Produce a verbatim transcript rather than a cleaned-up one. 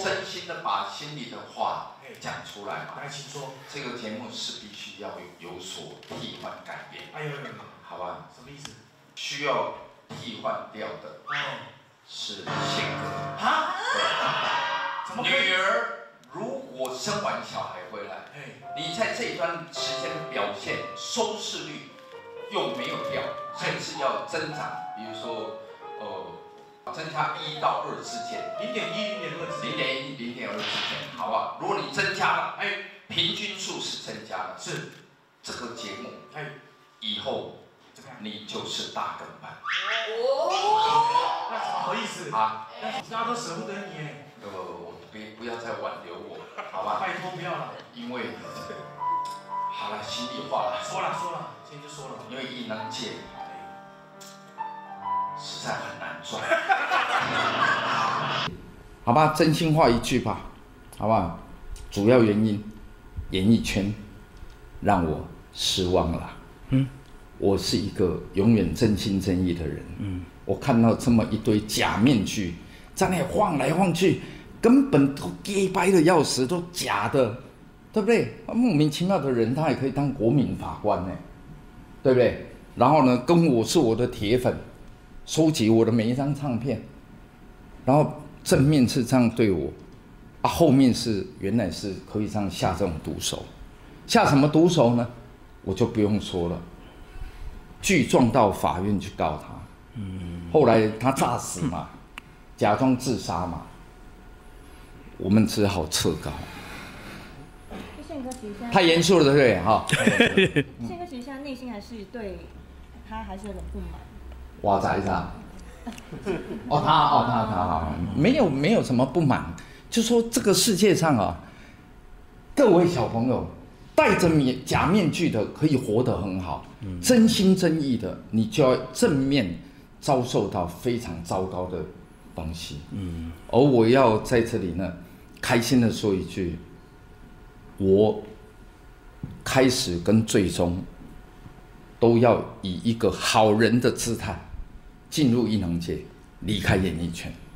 真心的把心里的话讲出来嘛。 来，请说。 这个节目是必须要有所替换改变。 哎呦， 好吧？ 什么意思？ 需要替换掉的是性格。 啊？怎么？ 女儿如果生完小孩回来，你在这一段时间的表现收视率又没有掉，甚至要增长，比如说，呃，增加一到二之间， 零点一、零点二之间， 零点一、零点二之间，好不好？如果你增加了，哎，平均数是增加了， 是这个节目， 哎， 以后你就是大跟班。 哦，那怎么好意思啊？ 那大家都舍不得你哎。 呃，我别不要再挽留我，好吧？ 拜托不要了， 因为。好了，心里话了。 说了说了，今天就说了。 因为艺能界实在很难赚。好吧，真心话一句吧，好不好？主要原因，演艺圈让我失望了。嗯，我是一个永远真心真意的人。嗯，我看到这么一堆假面具在那里晃来晃去，根本都假掰的要死，都假的。对不对？莫名其妙的人，他也可以当国民法官呢，对不对？然后呢，跟我是我的铁粉，收集我的每一张唱片，然后正面是这样对我，啊，后面是原来是可以这样下这种毒手，下什么毒手呢？我就不用说了，具状到法院去告他，嗯，后来他诈死嘛，假装自杀嘛，我们只好撤告。太严肃了，对不对？哈。 宪哥其实现在内心还是对他还是有点不满。 哇仔子，哦他哦他他好，没有没有什么不满，就说这个世界上啊，各位小朋友戴着面假面具的可以活得很好，嗯、真心真意的，你就要正面遭受到非常糟糕的东西。嗯，而我要在这里呢，开心的说一句，我。开始跟最终都要以一个好人的姿态进入艺能界，离开演艺圈。